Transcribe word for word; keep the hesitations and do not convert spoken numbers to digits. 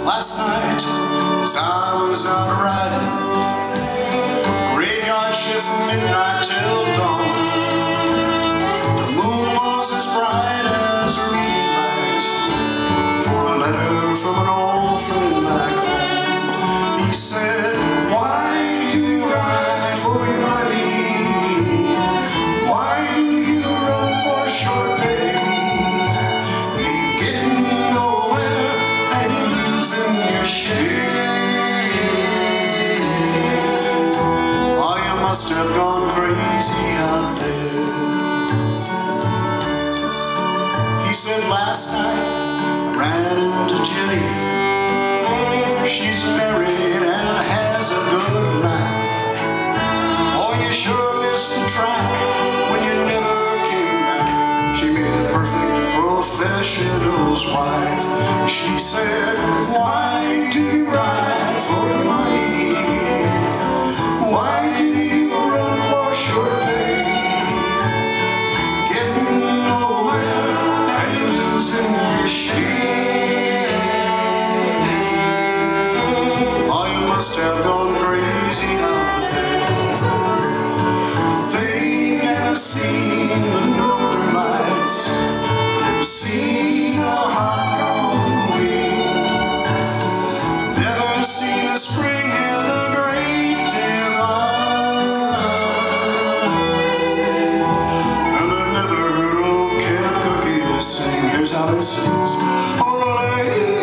Last night, as I was out riding, graveyard shift from midnight till dawn, the moon was as bright as a reading light for a letter from an old friend back home. He said, "Why do you ride for your money? Why do you run for short pay? You ain't getting nowhere and you're losing your shade. Oh, you must have gone crazy out there." He said, "Last night I ran into Jenny. She's married and has a good life. Oh, you sure missed the track when you never came back. She made a perfect professional's wife." She said, "Why do you ride for your money? Why do you run for short pay? Getting nowhere and you're losing your shade. Oh, you must have gone crazy out there." They've never seen the northern lights, never seen a heart gone weak, never seen the spring and the great divide, and they never heard old Camp Cookie sing. Here's how he sings. "Oh, lady,